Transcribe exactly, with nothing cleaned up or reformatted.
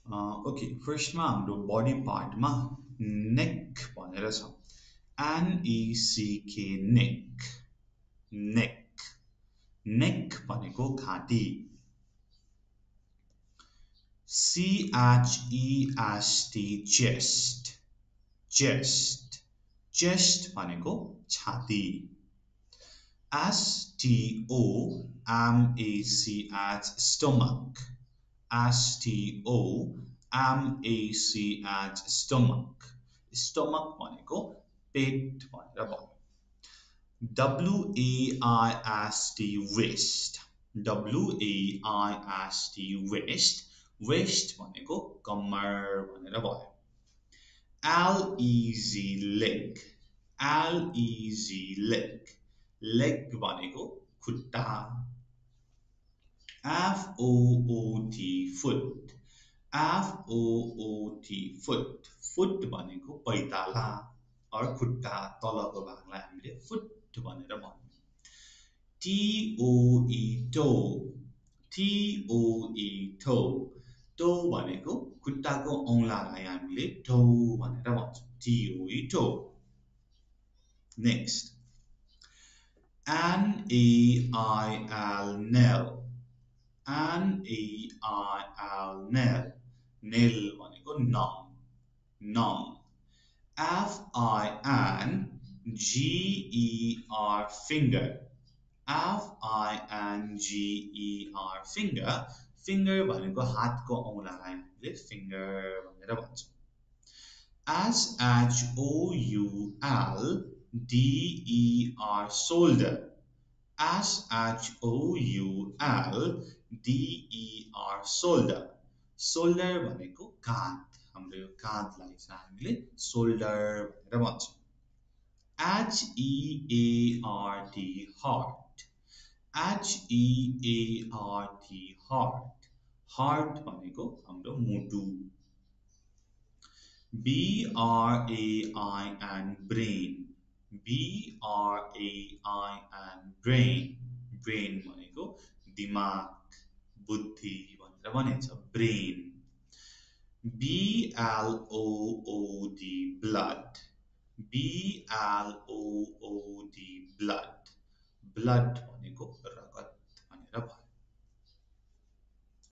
Uh, okay, फर्स्टमा हाम्रो body पार्टमा नेक भनेर छ एनइसिके नेक नेक नेक भनेको घाँटी सिएचइएसटी चेस्ट चेस्ट चेस्ट भनेको छाती एसटिओएमएसिएच स्टोमक एसटिओएमएसिएच स्टोमक स्टोमक भनेको पेट भनेर भन्यो डब्लुएआइएसटी वेस्ट डब्लुएआइएसटी वेस्ट वेस्ट भनेको कम्मर भनेर भयो एलइजी लेग एलइजी लेग लेग भनेको खुट्टा एफओओटी फुट एफओओटी फुट फुट भनेको पैताला और खुट्टा तलको भागलाई हामीले फुट भनेर भन्यौं टीओई टो टीओई टो टो भनेको खुट्टाको औंलालाई हामीले टो भनेर भन्छौं T O E toe next N A I L nail N A I L nail nail भनेको नङ नङ F I N G E R finger F I N G E R finger finger भनेको हातको औंलालाई हामीले फिंगर भनेर भन्छौं S H O U L D E R shoulder S H O U L D E R shoulder shoulder भनेको काँध हाम्रो यो काँधलाई चाहिँ हामीले शोल्डर भनेर भन्छौं H E A R T heart H E A R T heart heart भनेको हाम्रो मुटु B R A I N brain B R A I N brain brain भनेको दिमाग बुद्धि भनेर भनिन्छ brain B L O O D blood B L O O D blood blood भनेको